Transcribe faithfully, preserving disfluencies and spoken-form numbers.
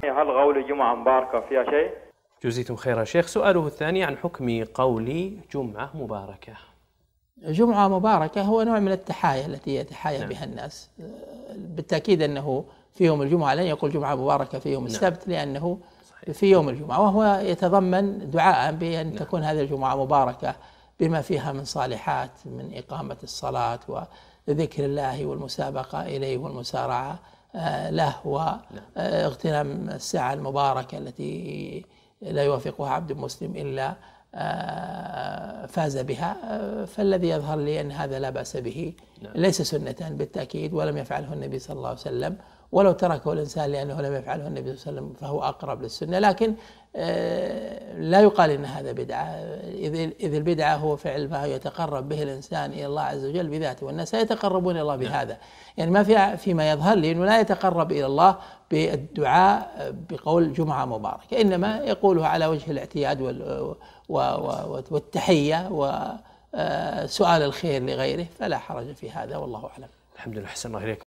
هل قول جمعة مباركة فيها شيء؟ جزيتم خير شيخ. سؤاله الثاني عن حكم قول جمعة مباركة. جمعة مباركة هو نوع من التحايا التي يتحايا نعم. بها الناس. بالتأكيد أنه في يوم الجمعة لن يقول جمعة مباركة في يوم السبت، نعم. لأنه صحيح. في يوم الجمعة، وهو يتضمن دعاء بأن نعم. تكون هذه الجمعة مباركة بما فيها من صالحات، من إقامة الصلاة وذكر الله والمسابقة إليه والمسارعة له واغتنام الساعة المباركة التي لا يوافقها عبد مسلم إلا فاز بها. فالذي يظهر لي أن هذا لا بأس به، ليس سنة بالتأكيد، ولم يفعله النبي صلى الله عليه وسلم، ولو تركه الإنسان لأنه لم يفعله النبي صلى الله عليه وسلم فهو أقرب للسنة، لكن لا يقال إن هذا بدعة، إذ البدعة هو فعل ما يتقرب به الإنسان إلى الله عز وجل بذاته، والناس يتقربون إلى الله بهذا. يعني ما في فيما يظهر لي أنه لا يتقرب إلى الله بالدعاء بقول جمعة مباركة، إنما يقوله على وجه الاعتياد والتحية وسؤال الخير لغيره، فلا حرج في هذا، والله أعلم. الحمد لله. أحسن الله إليك.